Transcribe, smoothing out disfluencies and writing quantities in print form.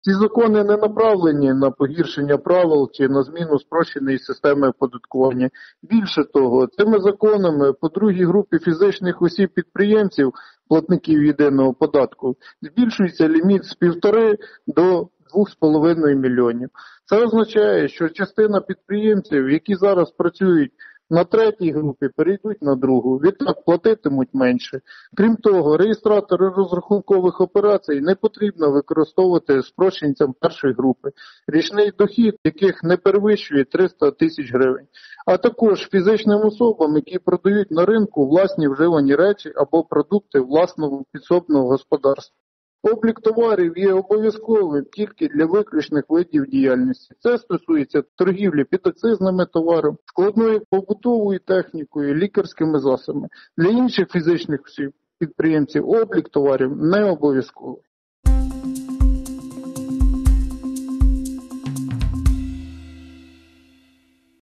Ці закони не направлені на погіршення правил чи на зміну спрощеної системи оподаткування. Більше того, цими законами по другій групі фізичних осіб-підприємців, платників єдиного податку, збільшується ліміт з 1,5 до 2,5 мільйонів. Це означає, що частина підприємців, які зараз працюють на третій групі, перейдуть на другу, відтак платитимуть менше. Крім того, реєстратори розрахункових операцій не потрібно використовувати спрощенцям першої групи, річний дохід яких не перевищує 300 тисяч гривень, а також фізичним особам, які продають на ринку власні вживані речі або продукти власного підсобного господарства. Облік товарів є обов'язковим тільки для виключних видів діяльності. Це стосується торгівлі підакцизними товарами, складною побутовою технікою, лікарськими засобами. Для інших фізичних осіб, підприємців облік товарів не обов'язковий.